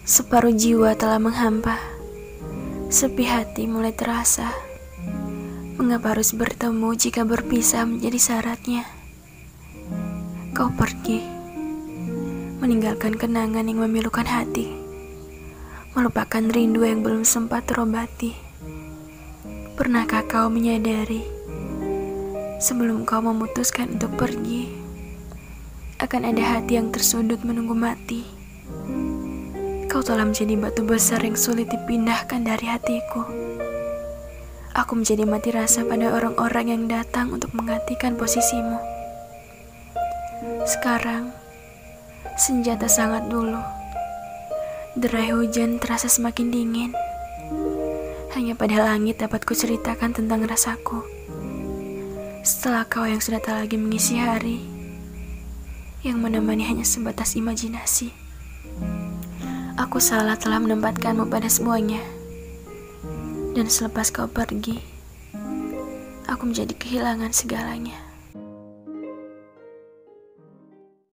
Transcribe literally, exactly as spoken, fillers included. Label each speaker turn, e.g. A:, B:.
A: Separuh jiwa telah menghampa, sepi hati mulai terasa. Mengapa harus bertemu jika berpisah menjadi syaratnya? Kau pergi, meninggalkan kenangan yang memilukan hati, melupakan rindu yang belum sempat terobati. Pernahkah kau menyadari, sebelum kau memutuskan untuk pergi, akan ada hati yang tersudut menunggu mati? Kau telah menjadi batu besar yang sulit dipindahkan dari hatiku. Aku menjadi mati rasa pada orang-orang yang datang untuk menggantikan posisimu. Sekarang, senjata sangat dulu. Derai hujan terasa semakin dingin. Hanya pada langit dapat kuceritakan tentang rasaku. Setelah kau yang sudah tak lagi mengisi hari, yang menemani hanya sebatas imajinasi. Aku salah telah menempatkanmu pada semuanya. Dan selepas kau pergi, aku menjadi kehilangan segalanya.